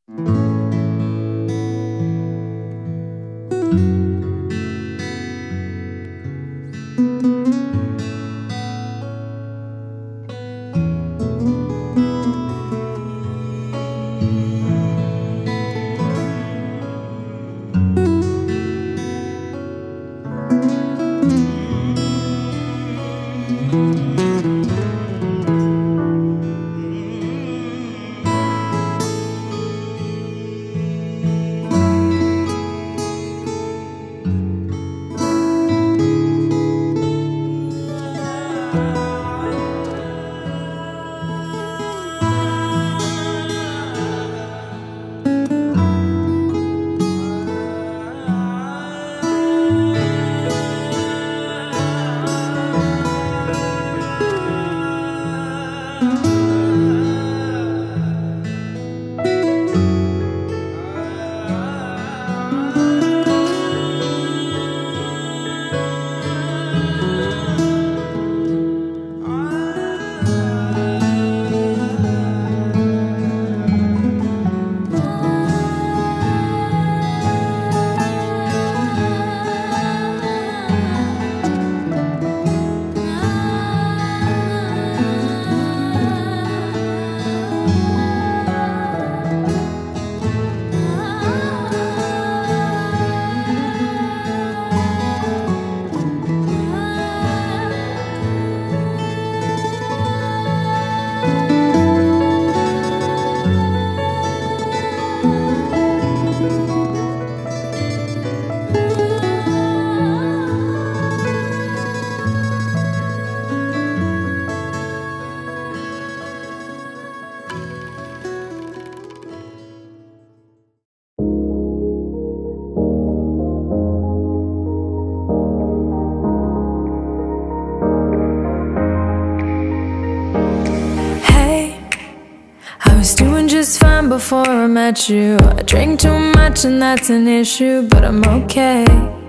just fine before I met you. I drink too much and that's an issue, but I'm okay.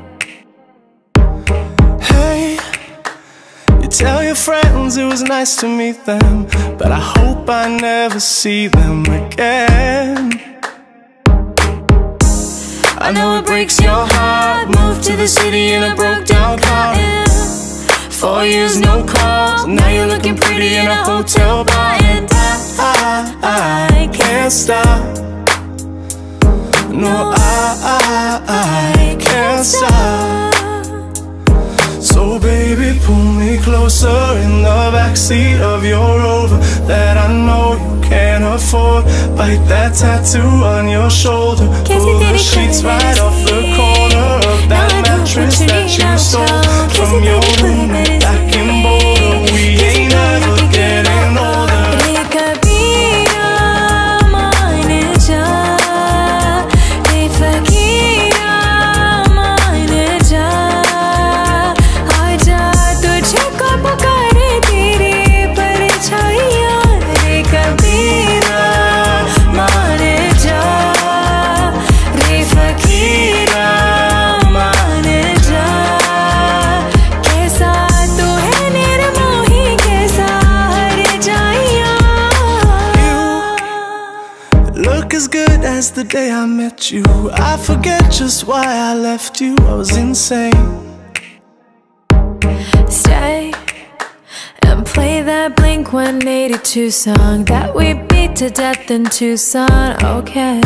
Hey, you tell your friends it was nice to meet them, but I hope I never see them again. I know it breaks your heart. Moved to the city in a broke down car. 4 years no calls. Now you're looking pretty in a hotel bar. And I can't stop. No, I can't stop. So baby, pull me closer in the backseat of your Rover that I know you can't afford. Bite that tattoo on your shoulder. Pull the sheets right off the corner of that mattress that you stole from your roommate back in Boulder. We ain't ever getting older. As the day I met you, I forget just why I left you. I was insane. Stay and play that Blink-182 song that we beat to death in Tucson, okay?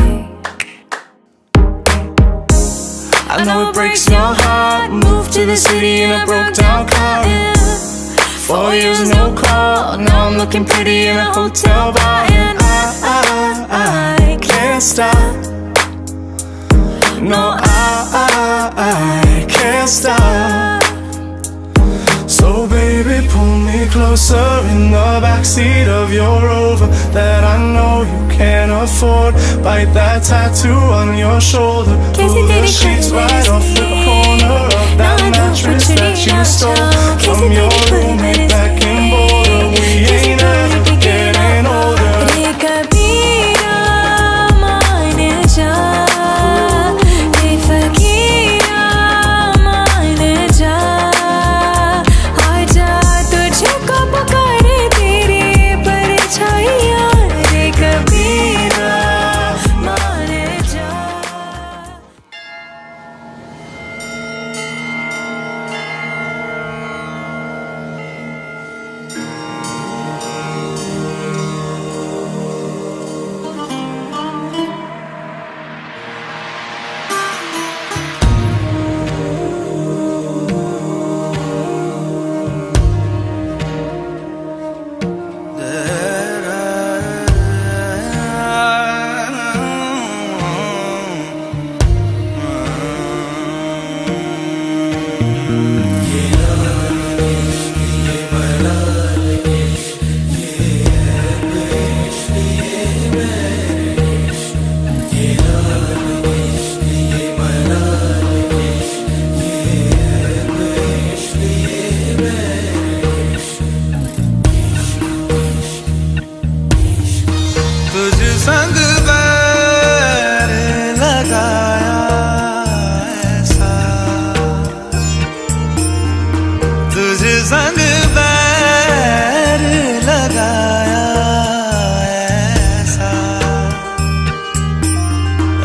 I know it breaks your heart. Moved to the city in a broke down car. 4 years no call. Now I'm looking pretty in a hotel bar. And I can't stop. No, I can't stop. So baby, pull me closer in the backseat of your Rover that I know you can't afford. Bite that tattoo on your shoulder. Pull the sheets right off the corner of that mattress that you stole from your roommate back in Boulder. We ain't ever getting older.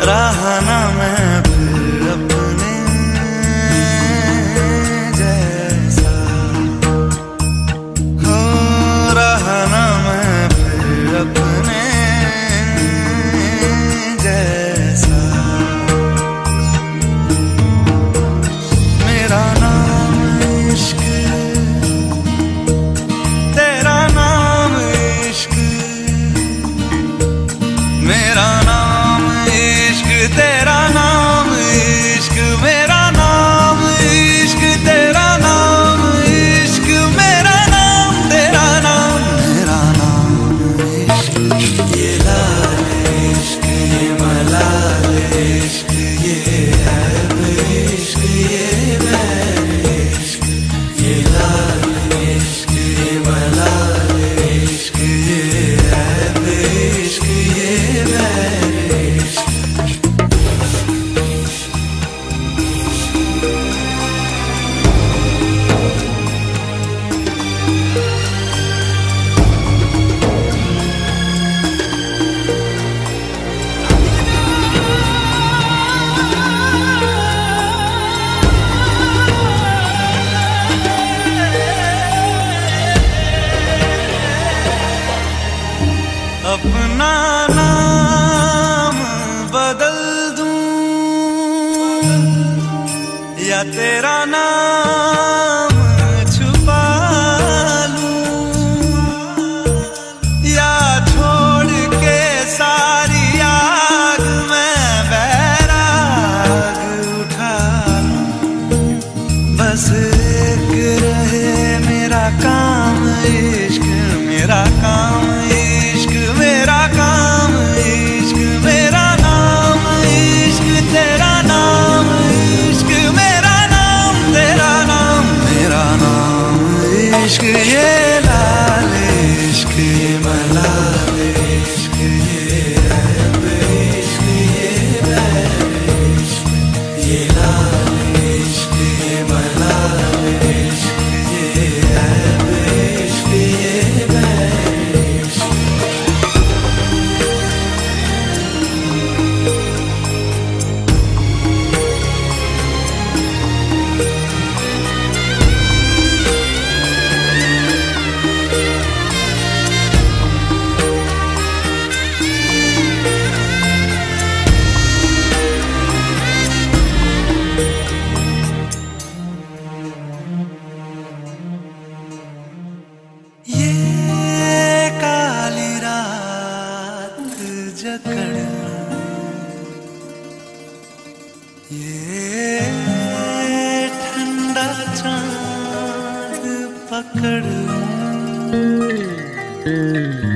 रहा ना मैं फिर अपने जैसा, हो रहा ना मैं फिर अपने जैसा। मेरा नाम इश्क, तेरा नाम इश्क, मेरा नाम इश्क, तेरा नाम इश्क, मेरा नाम इश्क, तेरा नाम इश्क, मेरा नाम तेरा नाम, मेरा नाम इश्क। ये लाल इश्क, ये मलाल इश्क, ये ऐब इश्क, ये बैर इश्क। ये लाल इश्क, ये मलाल इश्क, ये ऐब इश्क, ये बैर इश्क। अपना नाम बदल दूं या तेरा नाम छुपा लूं, या छोड़ के सारी आग मैं बैराग उठा लूं। बस एक रहे मेरा काम इश्क, मेरा काम इश्क, मेरा काम इश्क, मेरा नाम इश्क, तेरा नाम इश्क, मेरा नाम तेरा नाम, मेरा नाम इश्क। ये लाल इश्क, ये मलाल इश्क, ये ऐब इश्क, ये बैर इश्क। ये लाल इश्क, ये मलाल इश्क, ये ऐब इश्क, ये बैर इश्क। ये काली रात जकड़, ये ठंडा चांद पकड़,